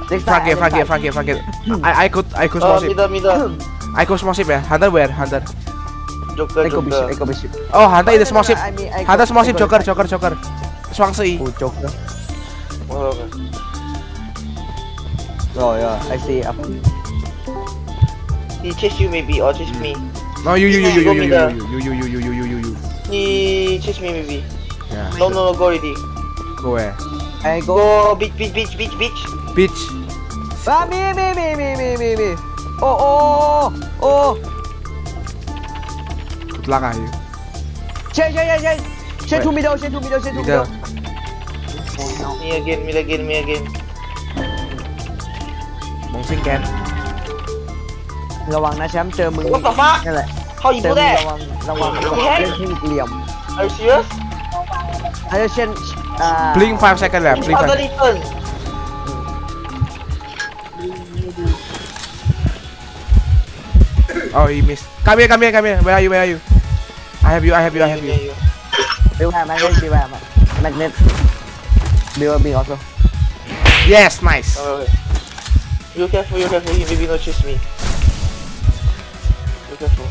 Front gate. I go small ship. Middle. I go small ship ya. Hunter where? Hunter. Joker. I go big ship. Oh, Hunter in the small ship. Hunter small ship. Joker. 雙四。 Joker. Okay. Oh yeah, I see up. He chase you maybe or chase me. No, you. He chase me maybe. Yeah. No, go already. Go where? I go. Go beach. Beach. Ah, me. Oh. Good luck ah you. Change to middle. Me again. มงซิงแกนระวังนะแชมป์เจอมึง What the fuck นั่นแหละ How you do that ระวังเล่นที่เหลี่ยม Are you serious อาจจะเช่น blink 5 seconds left blink 5 turn oh he missed come here where are you I have you Bill have magnet Bill also yes nice You careful he maybe not chase me You careful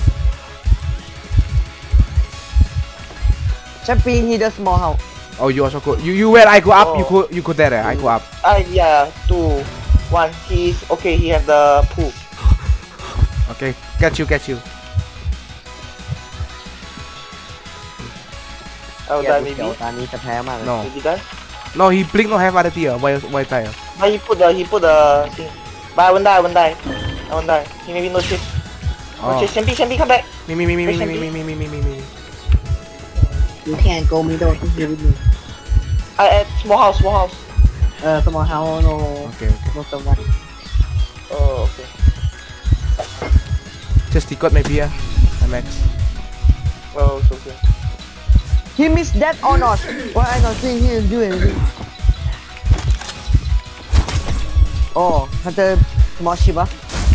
Champion he does small house oh you also go you where I go up you go there I go up yeah 2 1 he's okay he have the pool okay get you I'll die maybe ตอนนี้จะแพ้มากเลย no Did he die? no he blink no have other tier why die But he put the thing but I won't die he maybe no chase no chase Champi come back me You can't go middle to heal with me I at small house small house no okay no someone Oh okay just decode maybe ya MX Oh it's okay He missed that or not Why I not seeing him do anything Oh Hunter small ship อ่ะ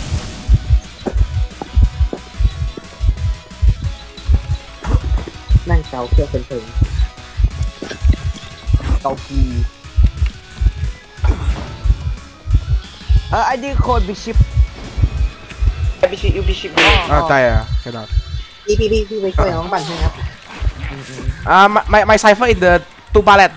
นั่งเกาเพื่อเพลินเกากีI did code big ship You be ship ตายอ่ะ cannot พี่ไปช่วยน้องปั่นให้ครับ my cipher in the two pallet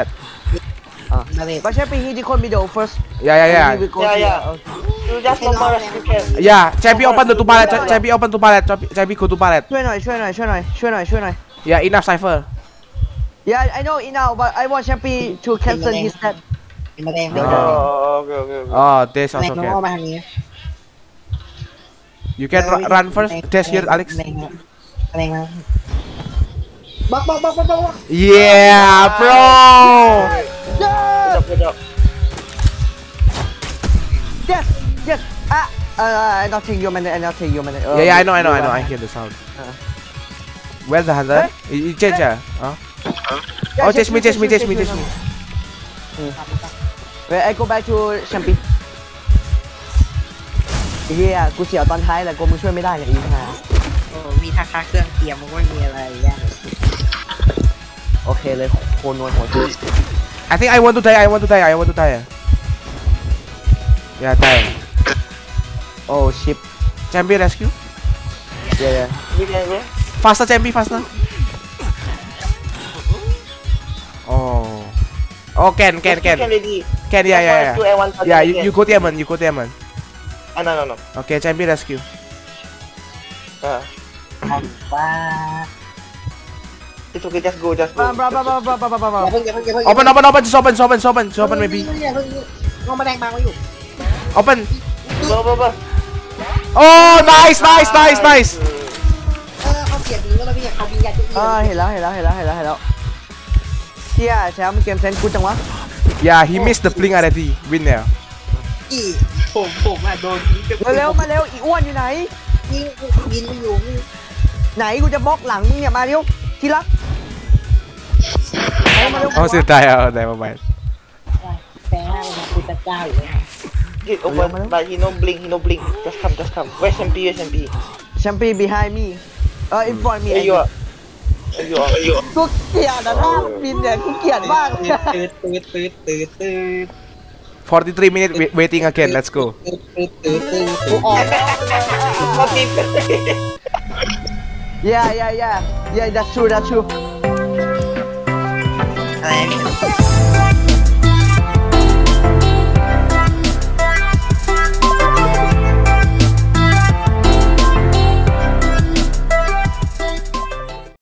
But Champion he did code middle first yeah You just normal rescue can yeah champion open the two pallet champion go two pallet ช่วยหน่อย yeah enough cipher Yeah I know enough but I want Champion to cancel his death Okay oh this also can you can run first test here Alex yeah bro Good job Yes I not take your minute yeah I know I hear the sound where's the hunter he change oh chase me Wait I go back to Champion เฮียกูเสียวตอนท้ายแหละกูมึงช่วยไม่ได้เลยอีห่ามีท่าค่าเครื่องเตรียมมึงไม่มีอะไรแย่โอเคเลยโคนนวลหัวจุด I think I want to die yeah die Oh ship champion rescue yeah faster champion faster oh can yeah you go diamond no okay champion rescue It's okay just go open maybe open oh nice เห็นแล้วเฮียแชมป์เกมเซนกูจังวะ yeah he missed the blink already win there ผมโดนมาเร็วอีอ้วนอยู่ไหนยิงไม่อยู่ไหนกูจะบล็อกหลังมึงเนี่ยมาเร็วที่รัก oh sudah ya never mind แปลว่ากูจะเจ้าอยู่เลย It open but he no blink just come where's Champi behind me in front me อยู่กูเกลียดนะท่าบินเนี่ยกูเกลียดมากตืด 43 minutes waiting again. Let's go. กูออกแล้วก็ติด yeah that's true อะไรเนี่ย